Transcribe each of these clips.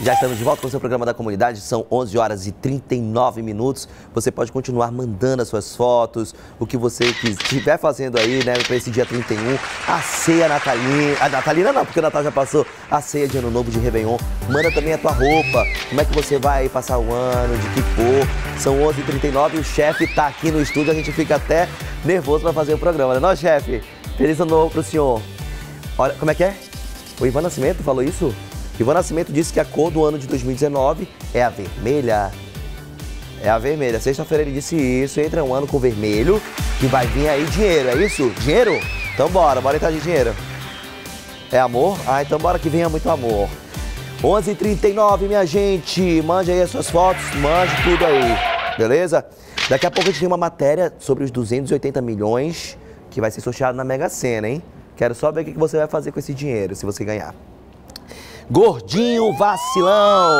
Já estamos de volta com o seu programa da comunidade, são 11 horas e 39 minutos. Você pode continuar mandando as suas fotos, o que você estiver fazendo aí, né, para esse dia 31. A ceia natalina, a natalina não, porque o Natal já passou, a ceia de Ano Novo, de Réveillon. Manda também a tua roupa, como é que você vai passar o ano, de que cor. São 11h39 e o chefe tá aqui no estúdio, a gente fica até nervoso para fazer o programa, né? Não, chefe? Feliz Ano Novo pro senhor. Olha, como é que é? O Ivan Nascimento falou isso? Ivan Nascimento disse que a cor do ano de 2019 é a vermelha. É a vermelha. Sexta-feira ele disse isso. Entra um ano com vermelho que vai vir aí dinheiro. É isso? Dinheiro? Então bora entrar de dinheiro. É amor? Ah, então bora que venha muito amor. 11h39, minha gente. Mande aí as suas fotos, mande tudo aí. Beleza? Daqui a pouco a gente tem uma matéria sobre os 280 milhões que vai ser sorteado na Mega Sena, hein? Quero só ver o que você vai fazer com esse dinheiro, se você ganhar. Gordinho vacilão.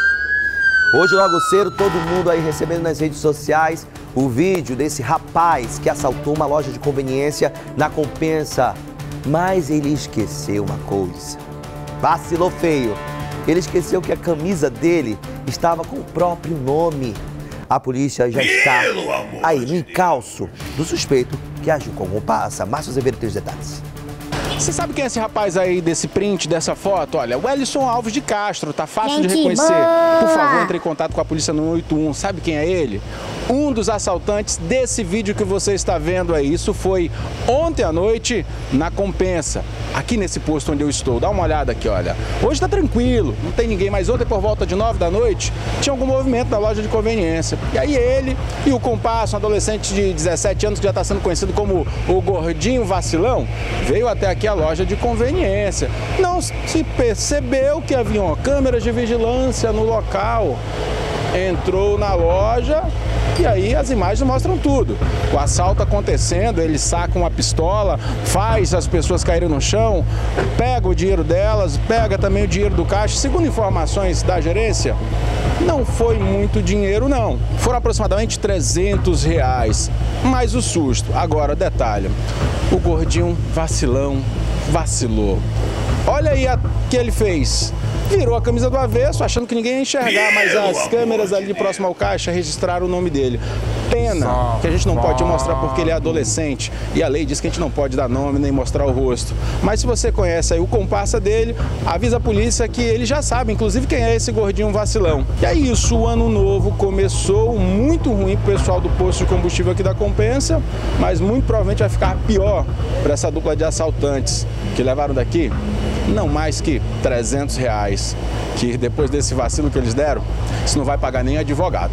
Hoje logo cedo, todo mundo aí recebendo nas redes sociais o vídeo desse rapaz que assaltou uma loja de conveniência na Compensa. Mas ele esqueceu uma coisa. Vacilou feio. Ele esqueceu que a camisa dele estava com o próprio nome. A polícia já está aí no encalço do suspeito que agiu com o passa. Márcio Azevedo tem os detalhes. Você sabe quem é esse rapaz aí desse print, dessa foto? Olha, o Wellison Alves de Castro, tá fácil de reconhecer. Por favor, entre em contato com a polícia no 181. Sabe quem é ele? Um dos assaltantes desse vídeo que você está vendo aí. Isso foi ontem à noite na Compensa, aqui nesse posto onde eu estou. Dá uma olhada aqui, olha. Hoje tá tranquilo, não tem ninguém, mas ontem por volta de 9 da noite tinha algum movimento na loja de conveniência. E aí ele e o comparsa, um adolescente de 17 anos que já está sendo conhecido como o Gordinho Vacilão, veio até aqui a loja de conveniência. Não se percebeu que haviam câmeras de vigilância no local. Entrou na loja e aí as imagens mostram tudo. O assalto acontecendo, ele saca uma pistola, faz as pessoas caírem no chão, pega o dinheiro delas, pega também o dinheiro do caixa. Segundo informações da gerência, não foi muito dinheiro não. Foram aproximadamente R$300. Mas o susto. Agora, detalhe, o Gordinho vacilão vacilou. Olha aí o que ele fez. Virou a camisa do avesso, achando que ninguém ia enxergar, mas as câmeras ali próximo ao caixa registraram o nome dele. Pena que a gente não pode mostrar porque ele é adolescente e a lei diz que a gente não pode dar nome nem mostrar o rosto. Mas se você conhece aí o comparsa dele, avisa a polícia que ele já sabe, inclusive, quem é esse Gordinho Vacilão. E é isso, o ano novo começou muito ruim pro pessoal do posto de combustível aqui da Compensa, mas muito provavelmente vai ficar pior para essa dupla de assaltantes que levaram daqui não mais que R$300, que depois desse vacilo que eles deram, isso não vai pagar nem advogado.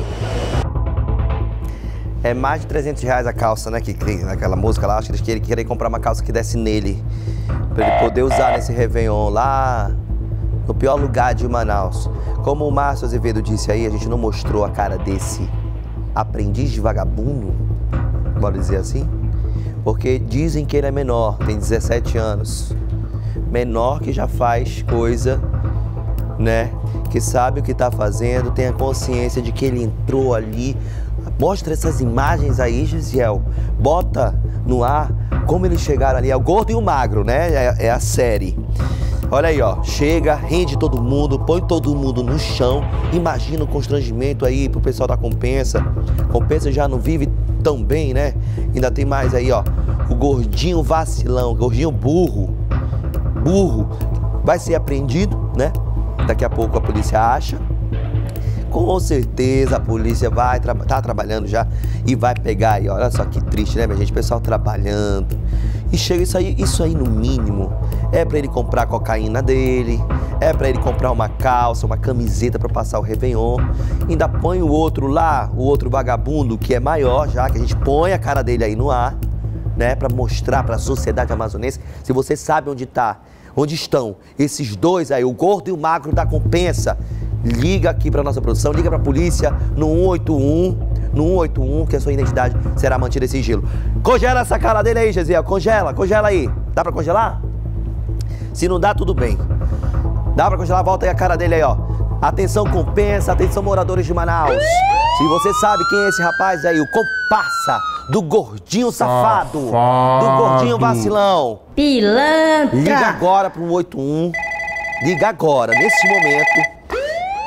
É mais de R$300 a calça, né, que tem naquela música lá. Acho que ele queria comprar uma calça que desse nele, para ele poder usar nesse Réveillon lá no pior lugar de Manaus. Como o Márcio Azevedo disse aí, a gente não mostrou a cara desse aprendiz de vagabundo, bora dizer assim, porque dizem que ele é menor, tem 17 anos. Menor que já faz coisa, né, que sabe o que está fazendo, tem a consciência de que ele entrou ali. Mostra essas imagens aí, Gisele, bota no ar como eles chegaram ali, é o gordo e o magro, né, é a série. Olha aí, ó, chega, rende todo mundo, põe todo mundo no chão, imagina o constrangimento aí pro pessoal da Compensa. Compensa já não vive tão bem, né, ainda tem mais aí, ó, o Gordinho Vacilão, Gordinho burro, vai ser apreendido, né? Daqui a pouco a polícia acha. Com certeza a polícia vai tá trabalhando já e vai pegar aí. Olha só que triste, né, minha gente? O pessoal trabalhando. E chega isso aí no mínimo. É pra ele comprar a cocaína dele, é pra ele comprar uma calça, uma camiseta pra passar o Réveillon. Ainda põe o outro lá, o outro vagabundo que é maior já, que a gente põe a cara dele aí no ar, né? Pra mostrar pra sociedade amazonense. Se você sabe onde estão esses dois aí, o gordo e o magro da Compensa, liga aqui para nossa produção, liga para a polícia no 181, que a sua identidade será mantida em sigilo. Congela essa cara dele aí, Gisele, congela aí. Dá para congelar? Se não dá, tudo bem. Dá para congelar, volta aí a cara dele aí, ó. Atenção Compensa, atenção moradores de Manaus. Se você sabe quem é esse rapaz aí, o comparsa do Gordinho Safado, do Gordinho Vacilão. Pilantra. Liga agora pro 181. Liga agora, nesse momento.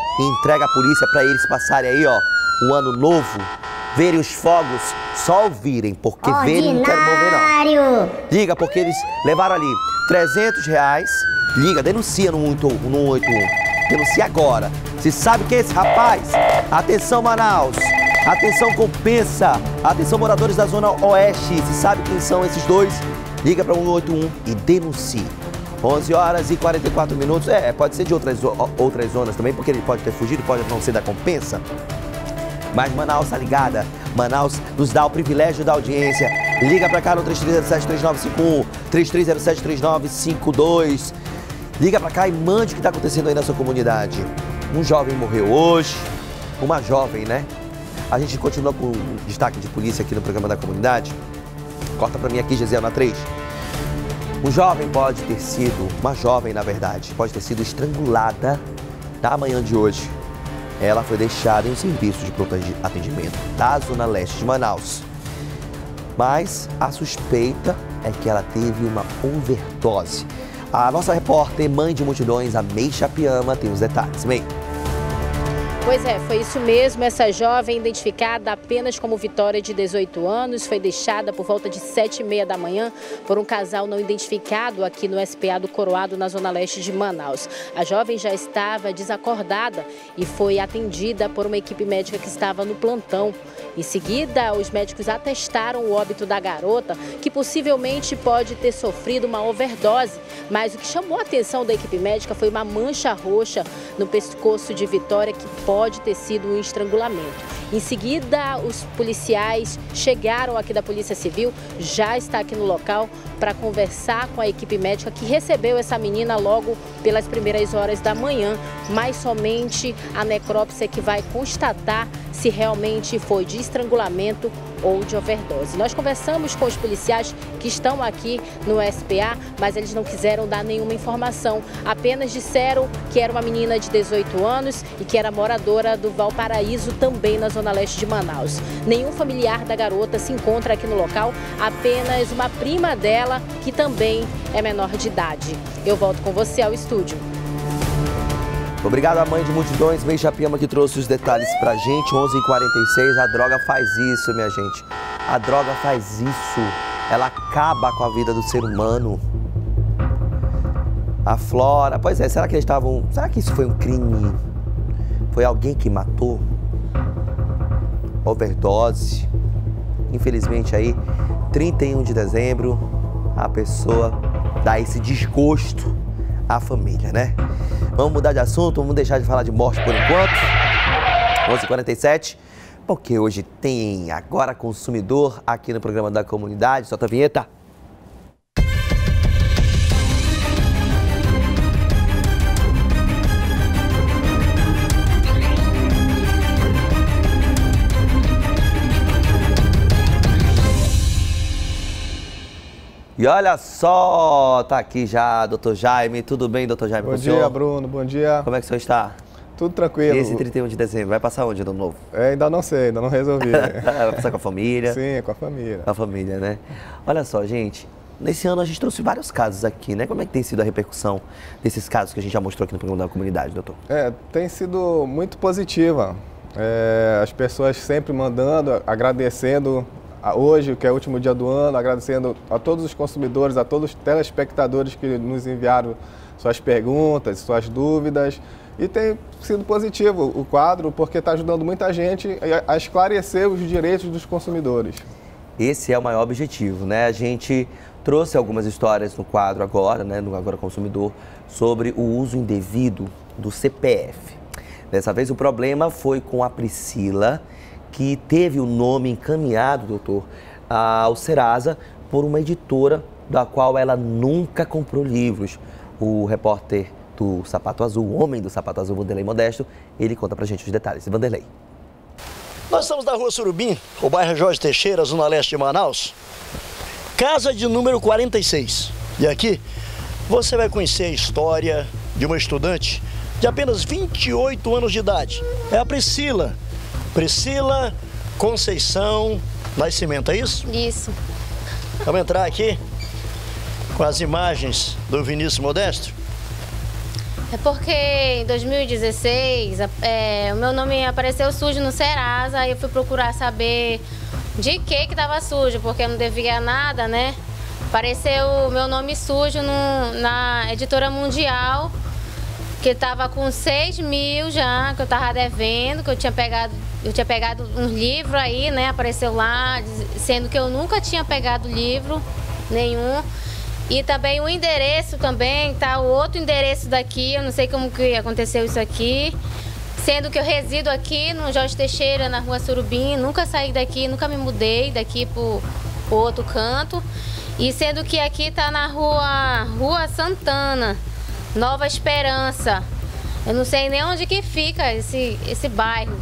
e entrega a polícia para eles passarem aí, ó, um ano novo, verem os fogos, só ouvirem, porque verem não quero mover não. Liga, porque eles levaram ali R$300, liga, denuncia no 181, denuncia agora. Se sabe quem é esse rapaz? Atenção, Manaus, atenção, Compensa, atenção, moradores da Zona Oeste, se sabe quem são esses dois, liga para 181 e denuncie. 11 horas e 44 minutos, pode ser de outras zonas também, porque ele pode ter fugido, pode não ser da Compensa. Mas Manaus está ligada, Manaus nos dá o privilégio da audiência. Liga para cá no 3307-3951, 3307-3952. Liga para cá e mande o que está acontecendo aí na sua comunidade. Um jovem morreu hoje, uma jovem, né? A gente continua com o destaque de polícia aqui no programa da comunidade. Corta para mim aqui, Gisele, na 3. Um jovem pode ter sido, uma jovem na verdade, pode ter sido estrangulada na manhã de hoje. Ela foi deixada em um serviço de pronto atendimento da Zona Leste de Manaus. Mas a suspeita é que ela teve uma overdose. A nossa repórter, mãe de multidões, a May Chapiama, tem os detalhes. May. Pois é, foi isso mesmo. Essa jovem, identificada apenas como Vitória, de 18 anos, foi deixada por volta de 7h30 da manhã por um casal não identificado aqui no SPA do Coroado, na Zona Leste de Manaus. A jovem já estava desacordada e foi atendida por uma equipe médica que estava no plantão. Em seguida, os médicos atestaram o óbito da garota, que possivelmente pode ter sofrido uma overdose. Mas o que chamou a atenção da equipe médica foi uma mancha roxa no pescoço de Vitória, que pode ter sido um estrangulamento. Em seguida, os policiais chegaram aqui da Polícia Civil, já está aqui no local para conversar com a equipe médica que recebeu essa menina logo pelas primeiras horas da manhã, mas somente a necrópsia que vai constatar se realmente foi de estrangulamento ou de overdose. Nós conversamos com os policiais que estão aqui no SPA, mas eles não quiseram dar nenhuma informação. Apenas disseram que era uma menina de 18 anos e que era moradora do Valparaíso, também na Zona Leste de Manaus. Nenhum familiar da garota se encontra aqui no local, apenas uma prima dela, que também é menor de idade. Eu volto com você ao estúdio. Obrigado à mãe de multidões, May Chapiama, que trouxe os detalhes pra gente. 11h46, a droga faz isso, minha gente. A droga faz isso. Ela acaba com a vida do ser humano. A Flora, pois é, será que eles estavam... Será que isso foi um crime? Foi alguém que matou? Overdose? Infelizmente aí, 31 de dezembro, a pessoa dá esse desgosto à família, né? Vamos mudar de assunto, vamos deixar de falar de morte por enquanto. 11h47, porque hoje tem Agora Consumidor aqui no programa da comunidade. Solta a vinheta. E olha só, tá aqui já, doutor Jaime. Tudo bem, doutor Jaime? Bom dia, Bruno. Bom dia. Como é que o senhor está? Tudo tranquilo. Esse 31 de dezembro, vai passar onde, ano novo? Ainda não sei, ainda não resolvi. Vai passar com a família? Sim, com a família. Com a família, né? Olha só, gente, nesse ano a gente trouxe vários casos aqui, né? Como é que tem sido a repercussão desses casos que a gente já mostrou aqui no programa da comunidade, doutor? Tem sido muito positiva. As pessoas sempre mandando, agradecendo hoje, que é o último dia do ano, agradecendo a todos os consumidores, a todos os telespectadores que nos enviaram suas perguntas, suas dúvidas. E tem sido positivo o quadro, porque está ajudando muita gente a esclarecer os direitos dos consumidores. Esse é o maior objetivo, né? A gente trouxe algumas histórias no quadro agora, né, no Agora Consumidor, sobre o uso indevido do CPF. Dessa vez o problema foi com a Priscila, que teve o nome encaminhado, doutor, ao Serasa por uma editora da qual ela nunca comprou livros. O repórter do Sapato Azul, o homem do Sapato Azul, Vanderlei Modesto, ele conta pra gente os detalhes. Vanderlei. Nós estamos na Rua Surubim, o bairro Jorge Teixeira, Zona Leste de Manaus, casa de número 46. E aqui você vai conhecer a história de uma estudante de apenas 28 anos de idade. É a Priscila. Priscila Conceição Nascimento, é isso? Isso. Vamos entrar aqui com as imagens do Vinícius Modesto. É porque em 2016 o meu nome apareceu sujo no Serasa, aí eu fui procurar saber de que estava sujo, porque eu não devia nada, né? Apareceu o meu nome sujo na Editora Mundial, que estava com 6 mil já, que eu estava devendo, que eu tinha pegado uns livros aí, né? Apareceu lá, sendo que eu nunca tinha pegado livro nenhum. E também o endereço também, tá o outro endereço daqui, eu não sei como que aconteceu isso aqui. Sendo que eu resido aqui no Jorge Teixeira, na Rua Surubim, nunca saí daqui, nunca me mudei daqui pro outro canto. E sendo que aqui tá na Rua Santana, Nova Esperança. Eu não sei nem onde que fica esse bairro.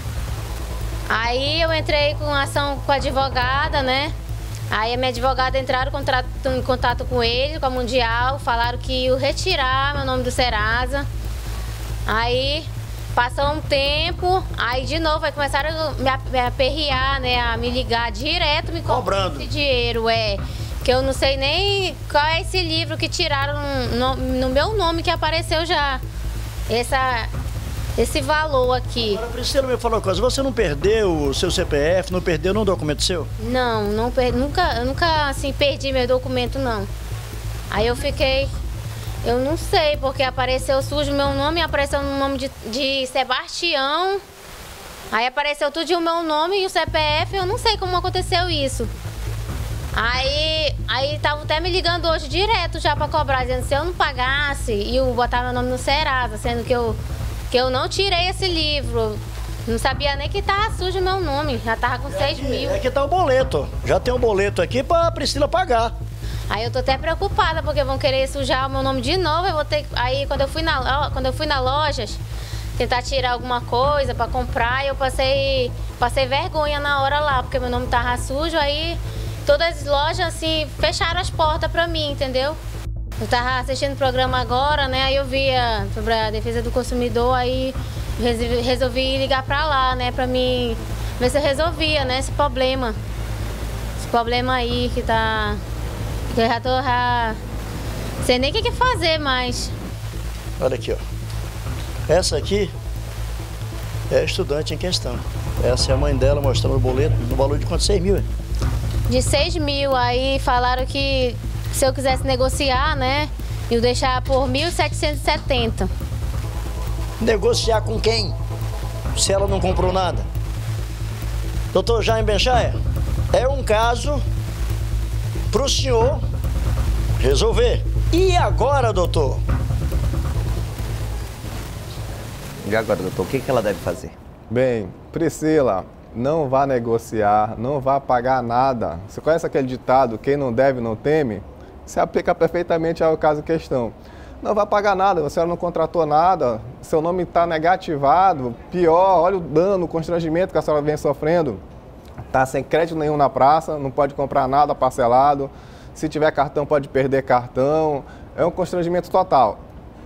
Aí eu entrei com ação com a advogada, né? Aí a minha advogada entraram em contato com ele, com a Mundial, falaram que iam retirar meu nome do Serasa. Aí passou um tempo, aí de novo aí começaram a me aperrear, né? A me ligar direto, me cobrando esse dinheiro, que eu não sei nem qual é esse livro que tiraram no meu nome que apareceu já. Esse valor aqui. Agora, Priscila, me fala uma coisa, você não perdeu o seu CPF, não perdeu nenhum documento seu? Não perdi, eu nunca assim, perdi meu documento, não. Aí eu fiquei, eu não sei, porque apareceu sujo meu nome, apareceu no nome de Sebastião, aí apareceu tudo de o meu nome e o CPF, eu não sei como aconteceu isso. Aí estavam até me ligando hoje direto já para cobrar, dizendo que se eu não pagasse, eu botar meu nome no Serasa, sendo que eu não tirei esse livro. Não sabia nem que estava sujo o meu nome, já estava com 6 mil. Aqui tá o boleto, já tem um boleto aqui para a Priscila pagar. Aí eu tô até preocupada, porque vão querer sujar o meu nome de novo, eu vou ter... Aí quando eu fui na loja, tentar tirar alguma coisa para comprar, eu passei vergonha na hora lá, porque meu nome tava sujo, aí todas as lojas assim fecharam as portas para mim, entendeu? Eu tava assistindo o programa agora, né? Aí eu via sobre a defesa do consumidor, aí resolvi ligar pra lá, né? Pra mim ver se eu resolvia, né? Esse problema. Esse problema aí que tá... Que eu já tô... Sei nem o que fazer mais. Olha aqui, ó. Essa aqui é a estudante em questão. Essa é a mãe dela mostrando o boleto no valor de quanto? 6 mil? De 6 mil, aí falaram que se eu quisesse negociar, né, eu deixar por 1.770. Negociar com quem? Se ela não comprou nada. Doutor Jaime Benchaia, é um caso para o senhor resolver. E agora, doutor? E agora, doutor, o que ela deve fazer? Bem, Priscila, não vá negociar, não vá pagar nada. Você conhece aquele ditado, quem não deve não teme? Se aplica perfeitamente ao caso em questão. Não vai pagar nada, você não contratou nada, seu nome está negativado, pior, olha o dano, o constrangimento que a senhora vem sofrendo. Está sem crédito nenhum na praça, não pode comprar nada parcelado, se tiver cartão pode perder cartão, é um constrangimento total.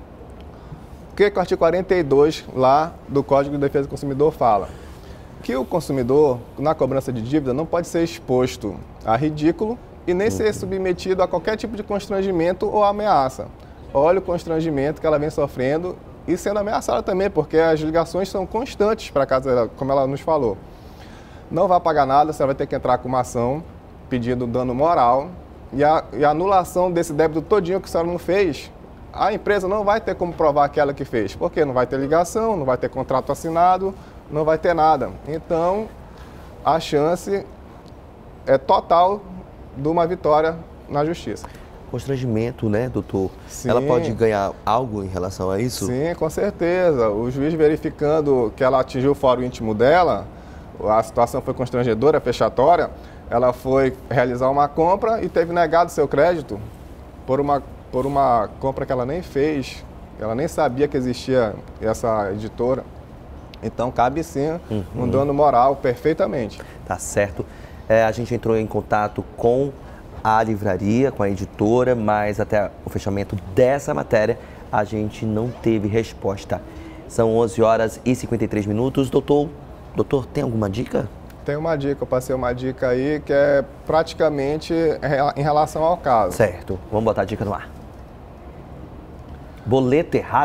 O que o artigo 42 lá do Código de Defesa do Consumidor fala? Que o consumidor, na cobrança de dívida, não pode ser exposto a ridículo e nem ser submetido a qualquer tipo de constrangimento ou ameaça. Olha o constrangimento que ela vem sofrendo e sendo ameaçada também, porque as ligações são constantes para casa dela, como ela nos falou. Não vai pagar nada, você vai ter que entrar com uma ação pedindo dano moral e a anulação desse débito todinho que a senhora não fez, a empresa não vai ter como provar aquela que fez, porque não vai ter ligação, não vai ter contrato assinado, não vai ter nada. Então, a chance é total de uma vitória na justiça. Constrangimento, né, doutor? Sim. Ela pode ganhar algo em relação a isso? Sim, com certeza. O juiz verificando que ela atingiu o fórum íntimo dela, a situação foi constrangedora, fechatória, ela foi realizar uma compra e teve negado seu crédito por uma compra que ela nem fez, ela nem sabia que existia essa editora. Então, cabe sim um dano moral perfeitamente. Tá certo. A gente entrou em contato com a livraria, com a editora, mas até o fechamento dessa matéria a gente não teve resposta. São 11 horas e 53 minutos. Doutor, tem alguma dica? Tem uma dica, eu passei uma dica aí que é praticamente em relação ao caso. Certo, vamos botar a dica no ar. Boleto errado?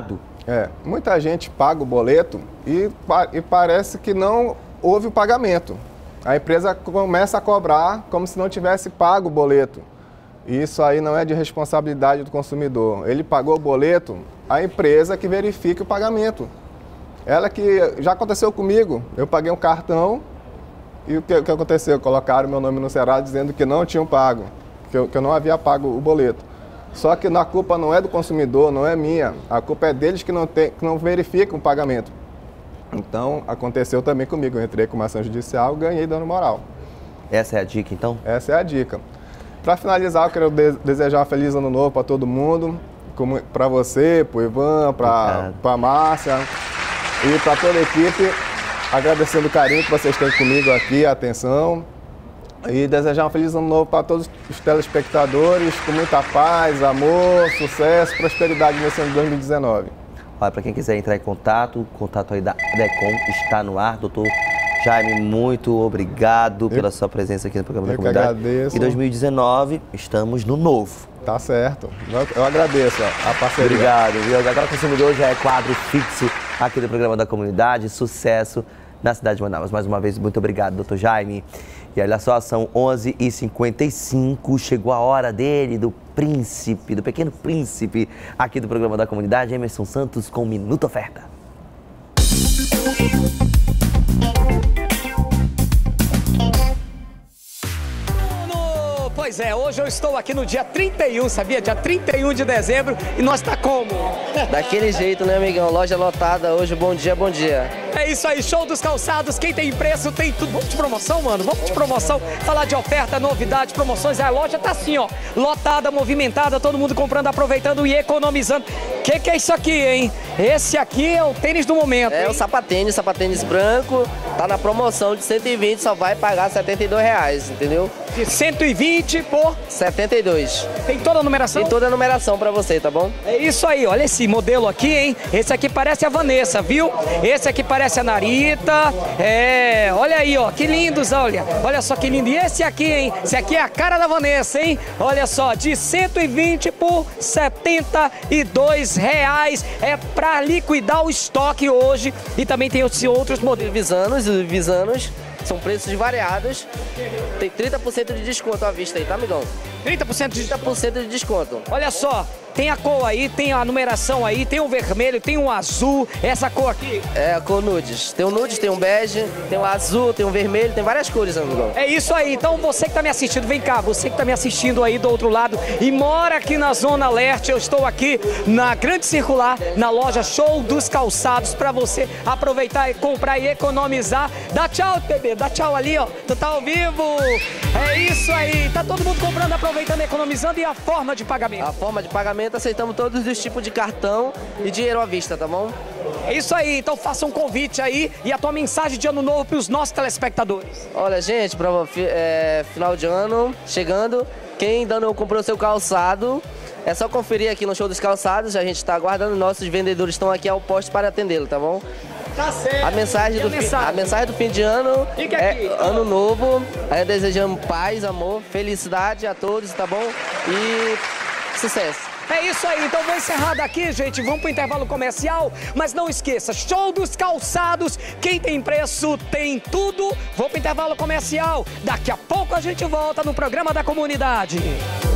Muita gente paga o boleto e parece que não houve o pagamento. A empresa começa a cobrar como se não tivesse pago o boleto. Isso aí não é de responsabilidade do consumidor. Ele pagou o boleto, a empresa que verifica o pagamento. Ela que já aconteceu comigo, eu paguei um cartão e o que aconteceu? Colocaram meu nome no Serasa dizendo que não tinham pago, que eu não havia pago o boleto. Só que a culpa não é do consumidor, não é minha. A culpa é deles que não verificam o pagamento. Então, aconteceu também comigo. Eu entrei com uma ação judicial e ganhei dano moral. Essa é a dica, então? Essa é a dica. Para finalizar, eu quero desejar um feliz ano novo para todo mundo. Para você, para o Ivan, para a Márcia e para toda a equipe. Agradecendo o carinho que vocês têm comigo aqui, a atenção. E desejar um feliz ano novo para todos os telespectadores, com muita paz, amor, sucesso, prosperidade nesse ano de 2019. Olha, para quem quiser entrar em contato, o contato aí da DECOM está no ar. Doutor Jaime, muito obrigado pela sua presença aqui no programa da Comunidade. Eu que agradeço. E 2019, estamos no novo. Tá certo. Eu agradeço a parceria. Obrigado, viu? Agora o consumidor já é quadro fixo aqui do programa da Comunidade. Sucesso na cidade de Manaus. Mais uma vez, muito obrigado, doutor Jaime. E olha só, são 11h55, chegou a hora dele, do príncipe, do pequeno príncipe, aqui do programa da Comunidade, Emerson Santos, com Minuto Oferta. Pois é, hoje eu estou aqui no dia 31, sabia? Dia 31 de dezembro e nós tá como? Daquele jeito, né, amigão? Loja lotada hoje, bom dia, bom dia. É isso aí, show dos calçados, quem tem preço tem tudo. Vamos de promoção, mano, vamos de promoção, falar de oferta, novidade, promoções. A loja tá assim, ó, lotada, movimentada, todo mundo comprando, aproveitando e economizando. Que é isso aqui, hein? Esse aqui é o tênis do momento. É, hein? o sapatênis branco, tá na promoção de 120, só vai pagar R$72, entendeu? De 120 por 72. Tem toda a numeração? Tem toda a numeração pra você, tá bom? É isso aí, olha esse modelo aqui, hein? Esse aqui parece a Vanessa, viu? Esse aqui parece a Narita. É, olha aí, ó, que lindos, olha. Olha só que lindo. E esse aqui, hein? Esse aqui é a cara da Vanessa, hein? Olha só, de 120 por R$72. É pra liquidar o estoque hoje. E também tem os outros modelos. Visanos. São preços variados. Tem 30% de desconto à vista aí, tá, amigão? 30% de desconto. Olha só, tem a cor aí, tem a numeração aí, tem o vermelho, tem o azul, essa cor aqui. É a cor nudes. Tem o nudes, tem o bege, tem o azul, tem o vermelho, tem várias cores, amigão. É isso aí, então você que tá me assistindo, vem cá, você que tá me assistindo aí do outro lado e mora aqui na Zona Leste, eu estou aqui na Grande Circular, na loja Show dos Calçados, pra você aproveitar e comprar e economizar. Dá tchau, bebê, dá tchau ali, ó, tu tá ao vivo. É isso aí, tá todo mundo comprando, aproveitando, economizando. E a forma de pagamento? A forma de pagamento, aceitamos todos os tipos de cartão e dinheiro à vista, tá bom? É isso aí, então faça um convite aí e a tua mensagem de ano novo para os nossos telespectadores. Olha, gente, para final de ano chegando, quem ainda não comprou seu calçado, é só conferir aqui no Show dos Calçados, a gente está aguardando, nossos vendedores estão aqui ao posto para atendê-lo, tá bom? Tá certo. A mensagem do fim de ano é ano novo, aí desejamos paz, amor, felicidade a todos, tá bom? E sucesso. É isso aí, então vou encerrar daqui, gente, vamos pro intervalo comercial, mas não esqueça, Show dos Calçados, quem tem preço tem tudo. Vou pro intervalo comercial, daqui a pouco a gente volta no programa da Comunidade.